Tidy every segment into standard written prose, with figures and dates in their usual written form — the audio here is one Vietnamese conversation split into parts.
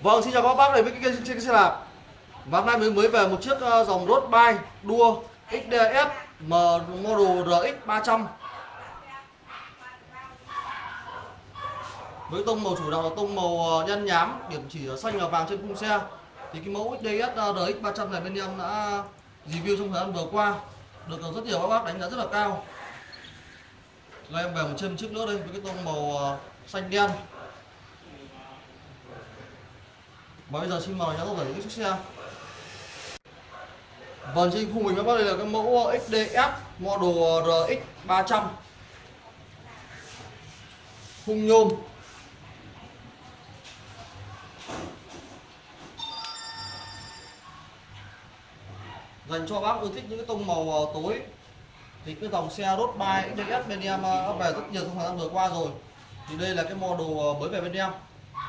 Vâng, xin chào các bác này với cái trên xe đạp. Và hôm nay mình mới về một chiếc dòng road bike đua XDS model RX 300 với tông màu chủ đạo là tông màu đen nhám, điểm chỉ xanh và vàng trên khung xe. Thì cái mẫu XDS RX 300 này bên em đã review trong thời gian vừa qua, được rất nhiều các bác đánh giá rất là cao. Rồi em về một chiếc nữa đây với cái tông màu xanh đen. Và bây giờ xin mời nhà tôi những chiếc xe. Vâng, trên khung mình các bác đây là cái mẫu XDS model RX 300 khung nhôm. Dành cho bác ưa thích những cái tông màu tối. Thì cái dòng xe road bike XDS bên em đã về rất nhiều trong thời gian vừa qua rồi. Thì đây là cái model mới về bên em.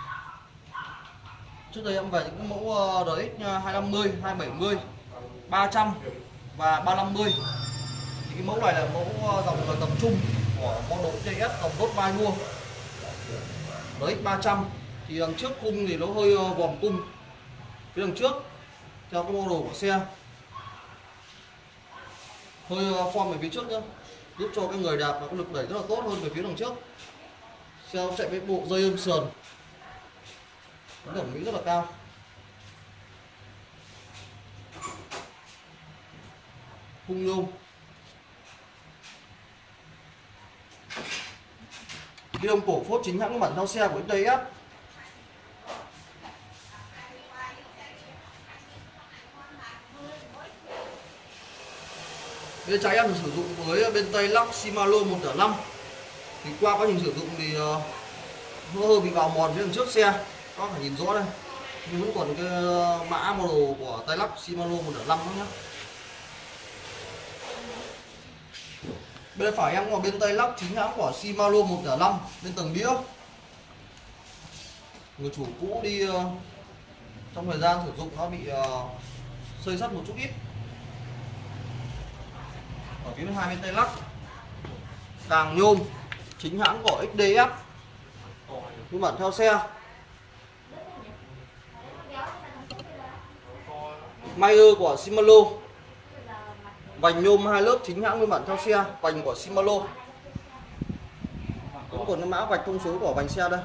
Trước đây em về những cái mẫu RX 250, 270, 300 và 350. Thì cái mẫu này là mẫu dòng tầm trung của model XDS dòng road bike đua RX 300. Thì đằng trước cung thì nó hơi vòm cung phía đằng trước theo cái model của xe, hơi form về phía trước nữa, giúp cho cái người đạp có lực đẩy rất là tốt hơn về phía đằng trước. Xe chạy với bộ dây êm sườn, thẩm mỹ rất là cao. Khung nhôm. Ghi đông cổ phốt chính hãng bản theo xe của XDS. Bên trái em sử dụng với bên tay lắc Shimano 1.5. Thì qua quá trình sử dụng thì nó hơi bị bào mòn phía đằng trước xe, có thể nhìn rõ đây, nhưng vẫn còn cái mã model của tay lắc Shimano 1.5 nữa nhé. Bên phải em có bên tay lắc chính hãng của Shimano 1.5 bên tầng đĩa. Người chủ cũ đi trong thời gian sử dụng nó bị xơi sắt một chút ít. Ở phía hai bên tay lắc càng nhôm chính hãng của XDS phiên bản theo xe. Mayer của Shimano, vành nhôm hai lớp chính hãng phiên bản theo xe, vành của Shimano. Cũng còn cái mã vạch thông số của vành xe đây.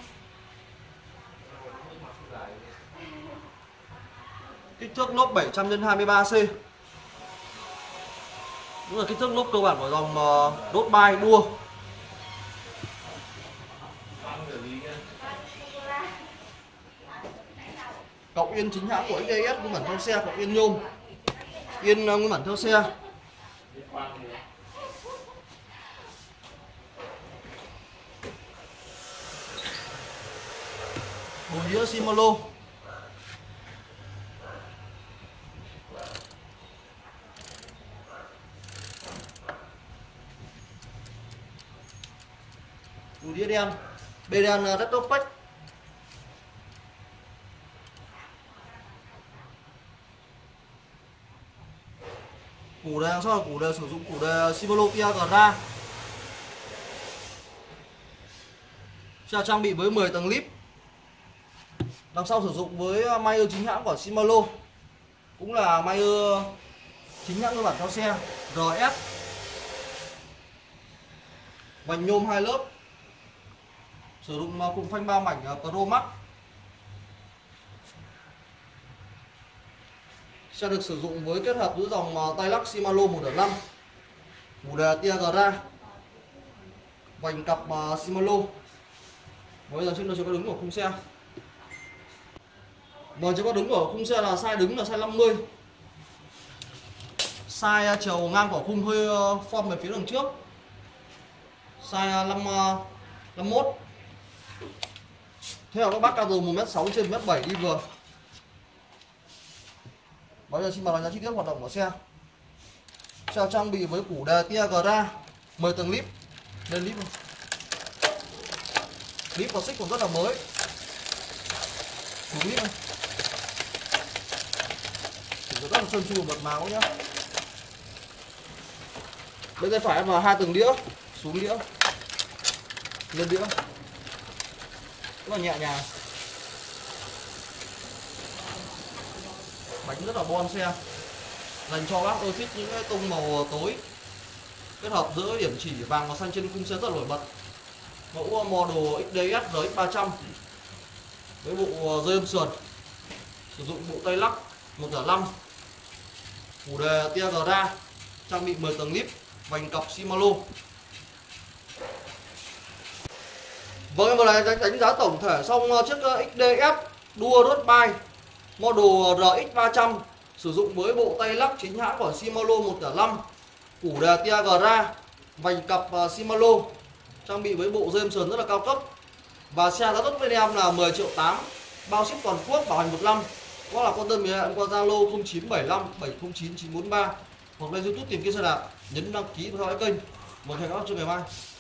Kích thước lốp 700x23C. Đúng là kích thước lốp cơ bản của dòng road bike đua. Cọc yên chính hãng của XDS nguyên bản theo xe, cọc yên nhôm, yên nguyên bản theo xe. Bộ đĩa Shimano. Bộ đĩa đen, bê đen Red Opac. Củ đề sau là củ đề sử dụng củ đề Shimano Tiagra. Xe trang bị với 10 tầng lip. Đằng sau sử dụng với Mayer chính hãng của Shimano, cũng là Mayer chính hãng cơ bản theo xe RS. Vành nhôm hai lớp, sử dụng cụm phanh 3 mảnh Pro Max. Xe được sử dụng với kết hợp giữa dòng tay lắc Shimano 1.5, củ đề Tiagra, vành cặp Shimano. Bây giờ xin cho có đứng của khung xe. Vâng, cho có đứng của khung xe là size đứng là size 50. Size chiều ngang của khung hơi form về phía đằng trước, size 51. Theo các bác cao từ 1m6 trên 1m7 đi vừa. Bây giờ xin mời giá chi tiết hoạt động của xe. Xe trang bị với củ đề Tiagra, 10 tầng lip. Lên lip này. Lip và xích còn rất là mới. Xuống lip này. Rất là trơn tru mượt mà nhá. Bên tay phải vào 2 tầng đĩa, xuống đĩa, lên đĩa. Rất là nhẹ nhàng. Bánh rất là bon xe, dành cho bác ưa thích những cái tông màu tối kết hợp giữa điểm chỉ vàng và xanh trên khung xe rất là nổi bật. Mẫu model XDS RX 300 với bộ dây âm sườn, sử dụng bộ tay lắc 1.5, phủ đề tia gara, trang bị 10 tầng lip, vành cọc Shimano. Vâng, em vừa này đánh giá tổng thể xong chiếc XDS đua road bike model RX 300 sử dụng với bộ tay lắc chính hãng của Shimano 1.5, phủ đề tia gara, vành cặp Shimano, trang bị với bộ dây âm sườn rất là cao cấp. Và xe giá tốt bên em là 10.8 triệu, bao ship toàn quốc, bảo hành 1 năm. Hoặc là quan tâm thì em qua Zalo 0975 709 943 hoặc lên YouTube tìm kiếm xe đạp, nhấn đăng ký và theo dõi kênh. Một hẹn gặp lại trong ngày mai.